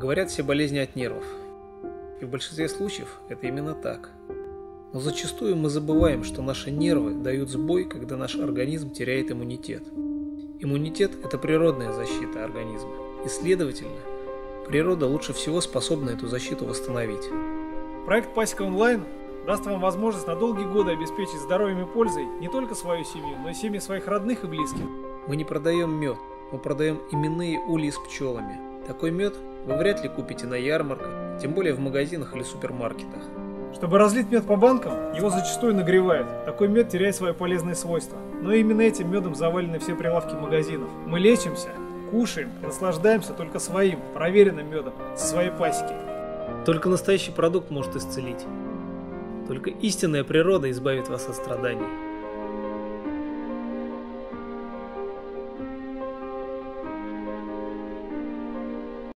Говорят, все болезни от нервов. И в большинстве случаев это именно так. Но зачастую мы забываем, что наши нервы дают сбой, когда наш организм теряет иммунитет. Иммунитет – это природная защита организма. И, следовательно, природа лучше всего способна эту защиту восстановить. Проект Пасека онлайн даст вам возможность на долгие годы обеспечить здоровьем и пользой не только свою семью, но и семьи своих родных и близких. Мы не продаем мед, мы продаем именные ульи с пчелами. Такой мед вы вряд ли купите на ярмарках, тем более в магазинах или супермаркетах. Чтобы разлить мед по банкам, его зачастую нагревают. Такой мед теряет свои полезные свойства. Но именно этим медом завалены все прилавки магазинов. Мы лечимся, кушаем, наслаждаемся только своим, проверенным медом, со своей пасеки. Только настоящий продукт может исцелить. Только истинная природа избавит вас от страданий.